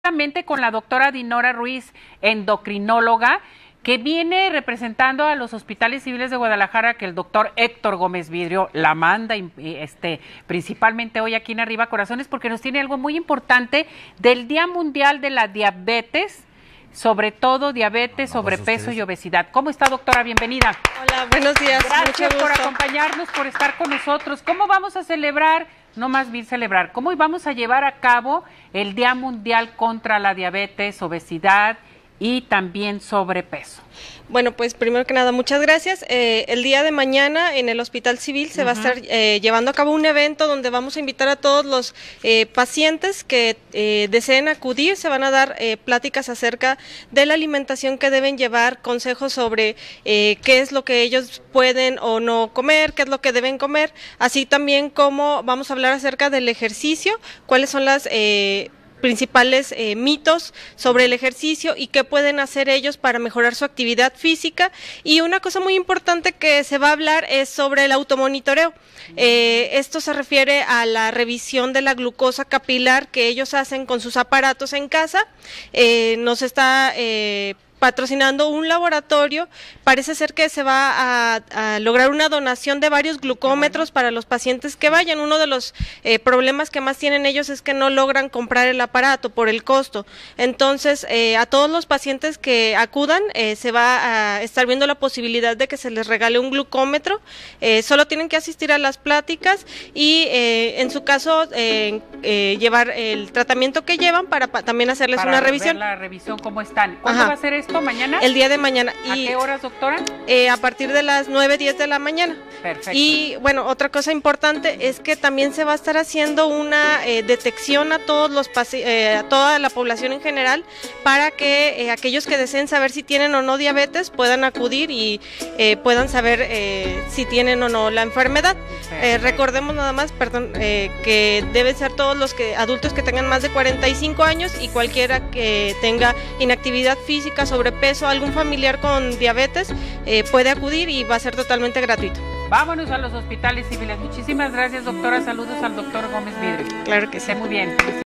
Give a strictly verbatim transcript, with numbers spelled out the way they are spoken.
precisamente con la doctora Dinora Ruiz, endocrinóloga, que viene representando a los hospitales civiles de Guadalajara, que el doctor Héctor Gómez Vidrio la manda, este, principalmente hoy aquí en Arriba Corazones, porque nos tiene algo muy importante del Día Mundial de la Diabetes, sobre todo diabetes, sobrepeso y obesidad. ¿Cómo está, doctora? Bienvenida. Hola, buenos días. Gracias por acompañarnos, por estar con nosotros. ¿Cómo vamos a celebrar, no más bien celebrar, cómo vamos a llevar a cabo el Día Mundial contra la Diabetes, Obesidad y también sobrepeso? Bueno, pues primero que nada, muchas gracias. Eh, el día de mañana en el Hospital Civil se uh-huh. va a estar eh, llevando a cabo un evento donde vamos a invitar a todos los eh, pacientes que eh, deseen acudir. Se van a dar eh, pláticas acerca de la alimentación que deben llevar, consejos sobre eh, qué es lo que ellos pueden o no comer, qué es lo que deben comer, así también como vamos a hablar acerca del ejercicio, cuáles son las eh, principales eh, mitos sobre el ejercicio y qué pueden hacer ellos para mejorar su actividad física. Y una cosa muy importante que se va a hablar es sobre el automonitoreo. Eh, esto se refiere a la revisión de la glucosa capilar que ellos hacen con sus aparatos en casa. Eh, nos está eh, patrocinando un laboratorio. Parece ser que se va a, a lograr una donación de varios glucómetros para los pacientes que vayan. Uno de los eh, problemas que más tienen ellos es que no logran comprar el aparato por el costo. Entonces, eh, a todos los pacientes que acudan, eh, se va a estar viendo la posibilidad de que se les regale un glucómetro. Eh, solo tienen que asistir a las pláticas y, eh, en su caso, eh, eh, llevar el tratamiento que llevan para pa también hacerles para una revisión. Ver la revisión, ¿cómo están? ¿Cuándo Ajá. va a ser esto? ¿Mañana? El día de mañana. ¿A y, qué horas, doctora? Eh, a partir de las nueve, diez de la mañana. Perfecto. Y bueno, otra cosa importante es que también se va a estar haciendo una eh, detección a todos los eh, a toda la población en general para que eh, aquellos que deseen saber si tienen o no diabetes puedan acudir y eh, puedan saber eh, si tienen o no la enfermedad. Eh, recordemos nada más, perdón, eh, que deben ser todos los que adultos que tengan más de cuarenta y cinco años y cualquiera que tenga inactividad física, sobrepeso, algún familiar con diabetes, eh, puede acudir y va a ser totalmente gratuito. Vámonos a los hospitales civiles. Muchísimas gracias, doctora. Saludos al doctor Gómez Vidrio. Claro que sí. Esté muy bien.